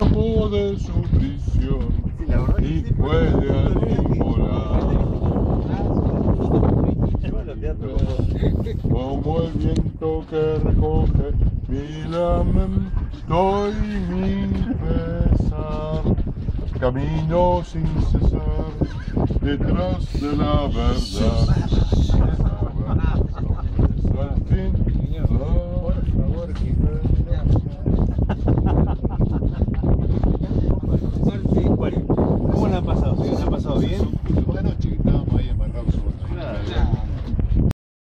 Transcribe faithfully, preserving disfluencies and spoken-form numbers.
escapó de su prisión y puede al fin volar. Como el viento que recoge mi lamento y mi pesar, camino sin cesar detrás de la verdad. Al fin